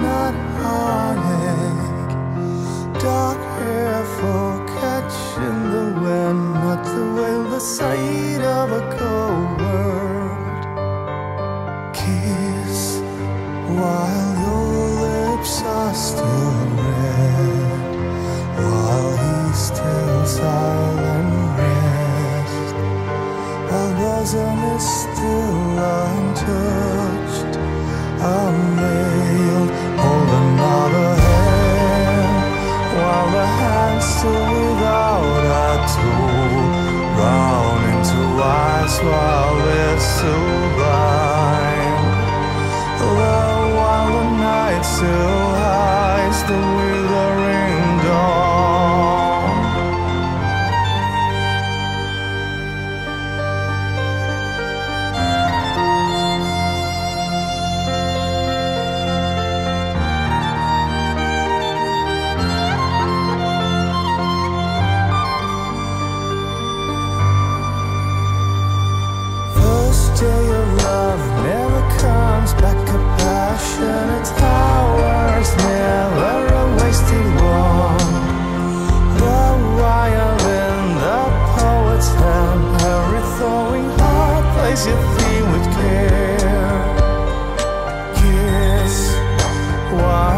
not heartache. Dark hair for catching the wind, not to wail the sight of a cold world. Kiss while your lips are still red, while he's still silent rest, while bosom is still untouched. Unveiled, hold another hand, while the hand's still without a tool, round into eyes while we're still blind. Love while the night still hides the withering dawn. Day of love never comes back, a passionate hours never a wasted one. The violin, the poet's hand, every thawing heart plays your theme with care. Kiss while